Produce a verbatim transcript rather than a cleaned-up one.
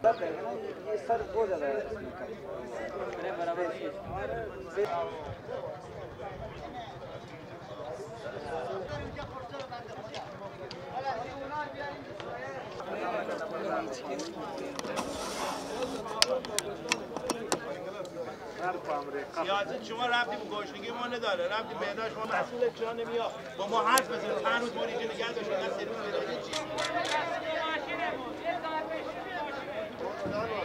ये सर बहुत ज़्यादा है बराबर سیاست شما ربطی به گشنگی ما نداره، ربطی به اداش ما مسئول چرا نمیاد با ما حرف بزنید هر روز موری که نگه داشتید نه سرویس بدهید چی